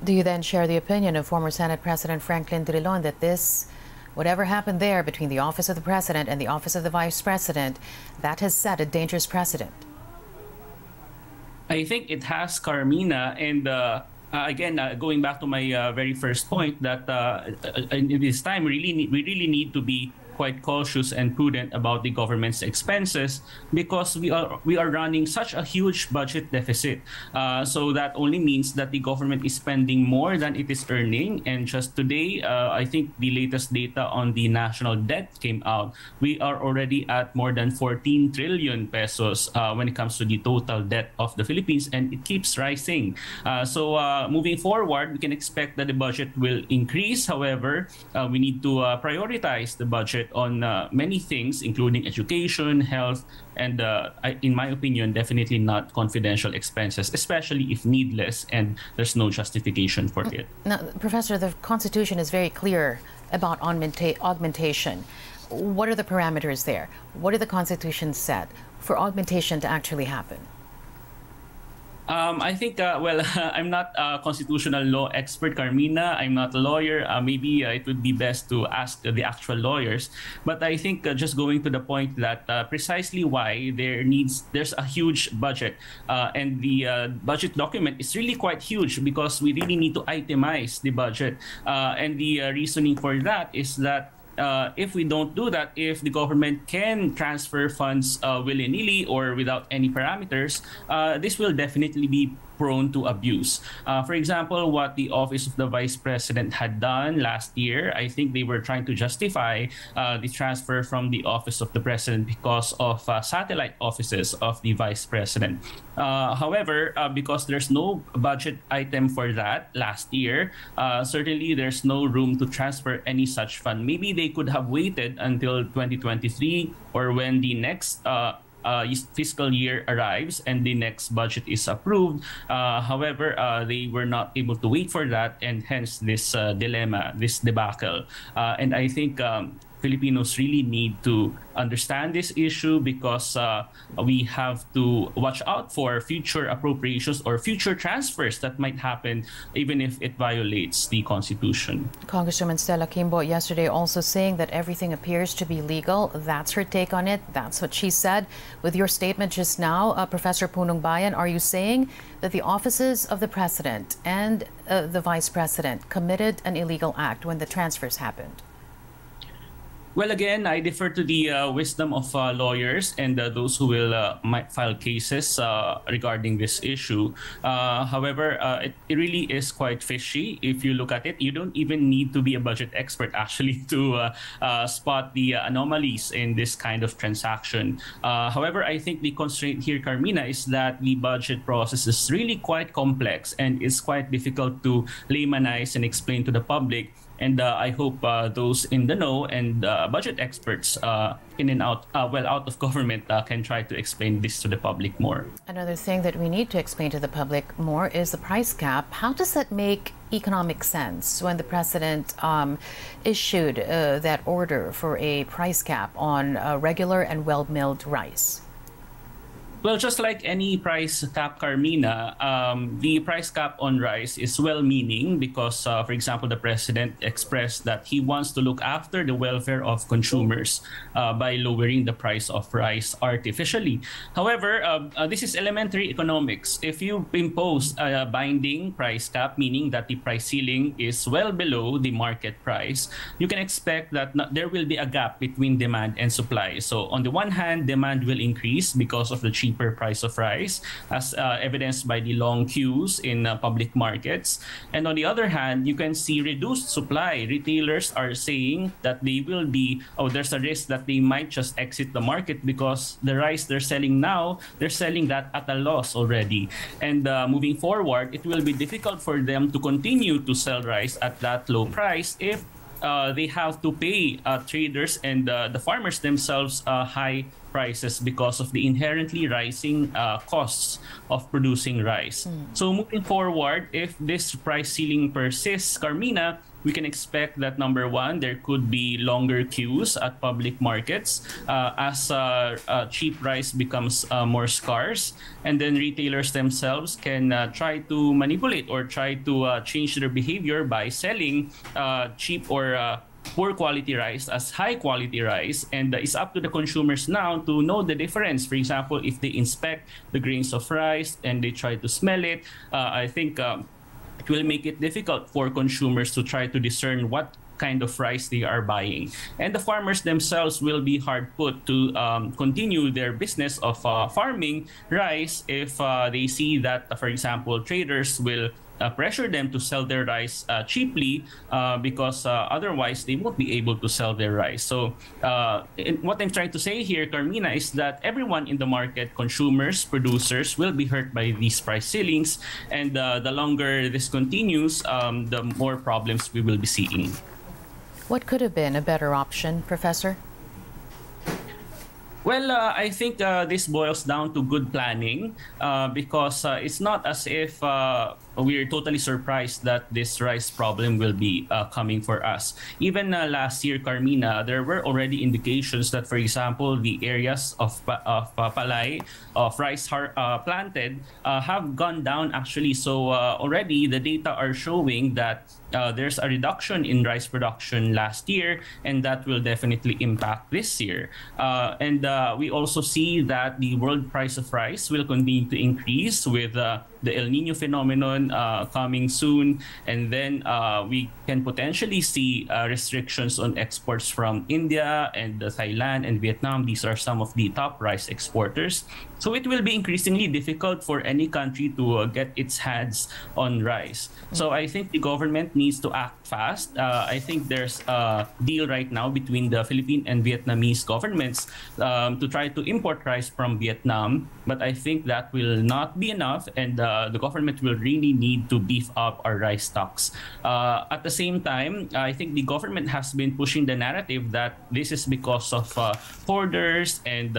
Do you then share the opinion of former Senate President Franklin Drilon that whatever happened there between the office of the president and the office of the vice president, that has set a dangerous precedent? I think it has, Carmina, and again, going back to my very first point, that in this time, we really need to be quite cautious and prudent about the government's expenses, because we are running such a huge budget deficit. So that only means that the government is spending more than it is earning. And just today, I think the latest data on the national debt came out. We are already at more than 14 trillion pesos when it comes to the total debt of the Philippines, and it keeps rising. So moving forward, we can expect that the budget will increase. However, we need to prioritize the budget on many things, including education, health, and in my opinion, definitely not confidential expenses, especially if needless and there's no justification for it. Now, Professor, the Constitution is very clear about augmentation. What are the parameters there? What do the Constitution set for augmentation to actually happen? I think, well, I'm not a constitutional law expert, Carmina. I'm not a lawyer. Maybe it would be best to ask the actual lawyers. But I think just going to the point that precisely why there's a huge budget. And the budget document is really quite huge, because we really need to itemize the budget. And the reasoning for that is that if we don't do that, if the government can transfer funds willy-nilly or without any parameters, this will definitely be prone to abuse. For example, what the Office of the Vice President had done last year, I think they were trying to justify the transfer from the Office of the President because of satellite offices of the Vice President. However, because there's no budget item for that last year, certainly there's no room to transfer any such fund. Maybe they could have waited until 2023 or when the next fiscal year arrives and the next budget is approved. However, they were not able to wait for that, and hence this dilemma, this debacle. And I think Filipinos really need to understand this issue, because we have to watch out for future appropriations or future transfers that might happen, even if it violates the Constitution. Congresswoman Stella Quimbo yesterday also saying that everything appears to be legal. That's her take on it. That's what she said. With your statement just now, Professor Punong Bayan, are you saying that the offices of the President and the Vice President committed an illegal act when the transfers happened? Well, again, I defer to the wisdom of lawyers and those who will might file cases regarding this issue. However, it really is quite fishy. If you look at it, you don't even need to be a budget expert actually to spot the anomalies in this kind of transaction. However, I think the constraint here, Carmina, is that the budget process is really quite complex and is quite difficult to laymanize and explain to the public. And I hope those in the know and budget experts in and out, well, out of government can try to explain this to the public more. Another thing that we need to explain to the public more is the price cap. How does that make economic sense when the president issued that order for a price cap on regular and well-milled rice? Well, just like any price cap, Carmina, the price cap on rice is well-meaning because, for example, the president expressed that he wants to look after the welfare of consumers by lowering the price of rice artificially. However, this is elementary economics. If you impose a binding price cap, meaning that the price ceiling is well below the market price, you can expect that there will be a gap between demand and supply. So on the one hand, demand will increase because of the cheaper price of rice, as evidenced by the long queues in public markets. And on the other hand, you can see reduced supply. Retailers are saying that they will be, there's a risk that they might just exit the market because the rice they're selling now, they're selling that at a loss already. And moving forward, it will be difficult for them to continue to sell rice at that low price if they have to pay traders and the farmers themselves high prices because of the inherently rising costs of producing rice. So moving forward, if this price ceiling persists, Carmina, we can expect that number one, there could be longer queues at public markets as cheap rice becomes more scarce, and then retailers themselves can try to manipulate or try to change their behavior by selling cheap or poor quality rice as high quality rice, and it's up to the consumers now to know the difference. For example, if they inspect the grains of rice and they try to smell it, I think it will make it difficult for consumers to try to discern what kind of rice they are buying. And the farmers themselves will be hard put to continue their business of farming rice if they see that, for example, traders will pressure them to sell their rice cheaply because otherwise they won't be able to sell their rice. So what I'm trying to say here, Carmina, is that everyone in the market, consumers, producers, will be hurt by these price ceilings. And the longer this continues, the more problems we will be seeing. What could have been a better option, Professor? Well, I think this boils down to good planning because it's not as if we're totally surprised that this rice problem will be coming for us. Even last year, Carmina, there were already indications that, for example, the areas of palay, of rice planted, have gone down actually. So already the data are showing that there's a reduction in rice production last year, and that will definitely impact this year. And we also see that the world price of rice will continue to increase with the El Nino phenomenon coming soon, and then we can potentially see restrictions on exports from India and Thailand and Vietnam. These are some of the top rice exporters. So it will be increasingly difficult for any country to get its hands on rice. So I think the government needs to act fast. I think there's a deal right now between the Philippine and Vietnamese governments to try to import rice from Vietnam. But I think that will not be enough, and the government will really need to beef up our rice stocks. At the same time, I think the government has been pushing the narrative that this is because of hoarders and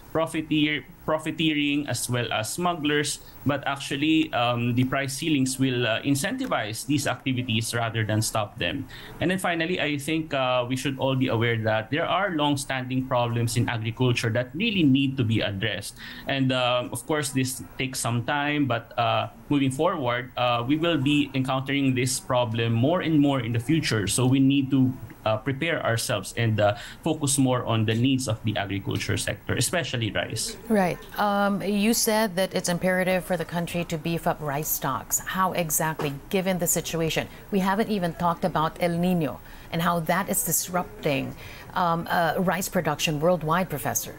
profiteering as well as smugglers, but actually the price ceilings will incentivize these activities rather than stop them. And then finally, I think we should all be aware that there are long-standing problems in agriculture that really need to be addressed. And of course, this takes some time, but moving forward, we will be encountering this problem more and more in the future. So we need to prepare ourselves and focus more on the needs of the agriculture sector, especially rice. Right. You said that it's imperative for the country to beef up rice stocks. How exactly, given the situation? We haven't even talked about El Nino and how that is disrupting rice production worldwide, Professor.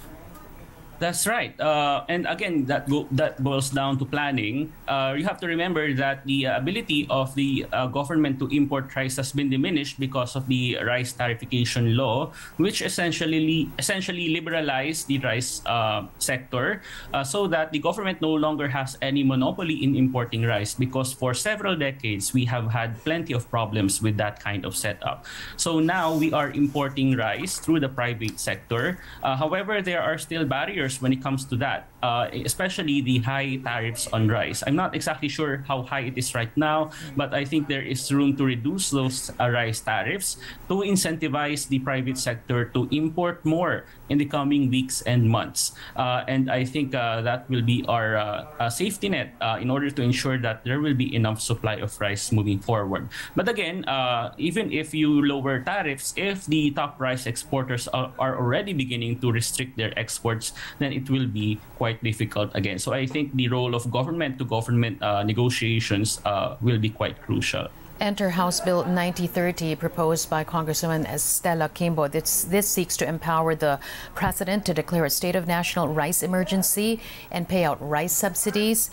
That's right. And again, that boils down to planning. You have to remember that the ability of the government to import rice has been diminished because of the rice tariffication law, which essentially liberalized the rice sector so that the government no longer has any monopoly in importing rice, because for several decades we have had plenty of problems with that kind of setup. So now we are importing rice through the private sector. However, there are still barriers when it comes to that, especially the high tariffs on rice. I'm not exactly sure how high it is right now, but I think there is room to reduce those rice tariffs to incentivize the private sector to import more in the coming weeks and months. And I think that will be our safety net in order to ensure that there will be enough supply of rice moving forward. But again, even if you lower tariffs, if the top rice exporters are already beginning to restrict their exports, then it will be quite difficult again. So I think the role of government to government negotiations will be quite crucial. Enter House Bill 9030, proposed by Congresswoman Stella Quimbo. This seeks to empower the president to declare a state of national rice emergency and pay out rice subsidies.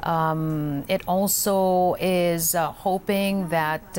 It also is hoping that,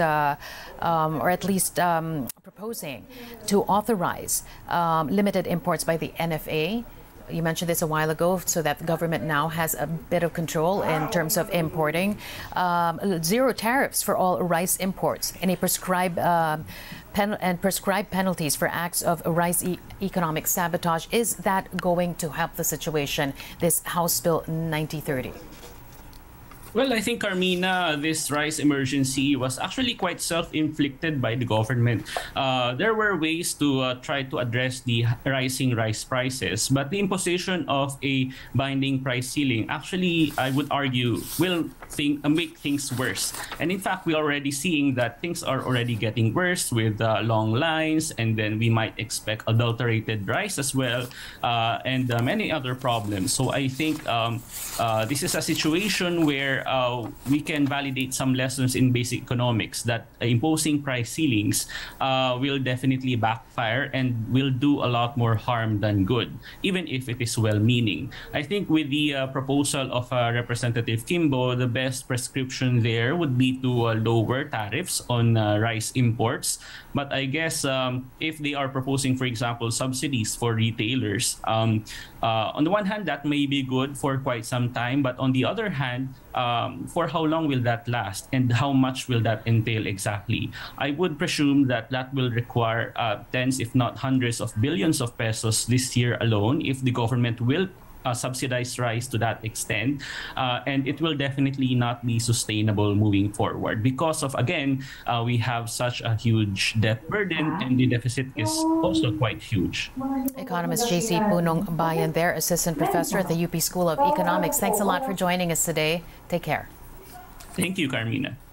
or at least proposing to authorize limited imports by the NFA You mentioned this a while ago, so that the government now has a bit of control in terms of importing. Zero tariffs for all rice imports, and prescribed penalties for acts of rice economic sabotage. Is that going to help the situation, this House Bill 9030? Well, I think, Carmina, this rice emergency was actually quite self-inflicted by the government. There were ways to try to address the rising rice prices, but the imposition of a binding price ceiling actually, I would argue, will make things worse. And in fact, we're already seeing that things are already getting worse with long lines, and then we might expect adulterated rice as well, and many other problems. So I think this is a situation where we can validate some lessons in basic economics that imposing price ceilings will definitely backfire and will do a lot more harm than good, even if it is well-meaning. I think with the proposal of Representative Kimbo, the best prescription there would be to lower tariffs on rice imports. But I guess if they are proposing, for example, subsidies for retailers, on the one hand, that may be good for quite some time, but on the other hand, for how long will that last, and how much will that entail exactly? I would presume that that will require tens, if not hundreds of billions of pesos this year alone if the government will subsidize rice to that extent, and it will definitely not be sustainable moving forward because of, again, we have such a huge debt burden and the deficit is also quite huge. Economist JC Punong Bayan there, assistant professor at the UP School of Economics. Thanks a lot for joining us today. Take care. Thank you, Carmina.